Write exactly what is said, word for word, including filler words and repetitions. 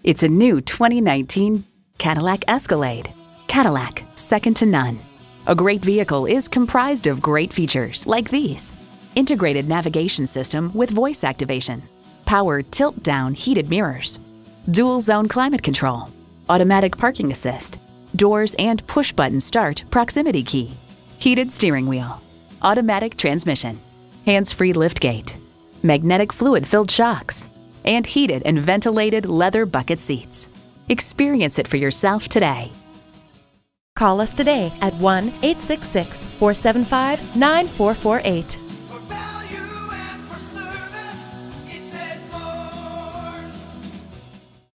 It's a new twenty nineteen Cadillac Escalade. Cadillac, second to none. A great vehicle is comprised of great features like these: integrated navigation system with voice activation, power tilt-down heated mirrors, dual zone climate control, automatic parking assist, doors and push-button start proximity key, heated steering wheel, automatic transmission, hands-free liftgate, magnetic fluid-filled shocks, and heated and ventilated leather bucket seats. Experience it for yourself today. Call us today at one eight six six, four seven five, nine four four eight.